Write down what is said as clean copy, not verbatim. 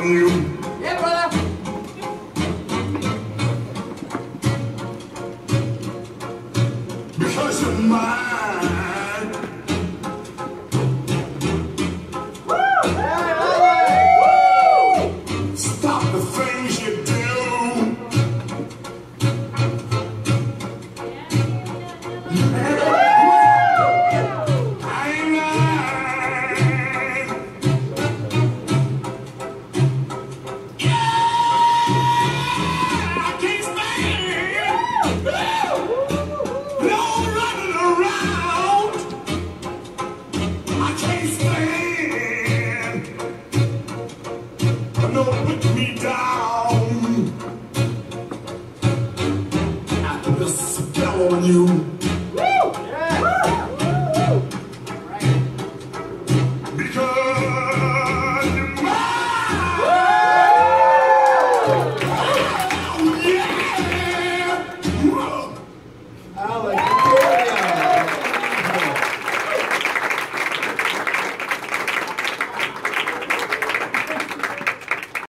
on you. Yeah, brother. Because you're mine. Stop the things you do. I'm lying. Yeah, I can't stand no running around. I can't stand no put me down. I put a spell on you.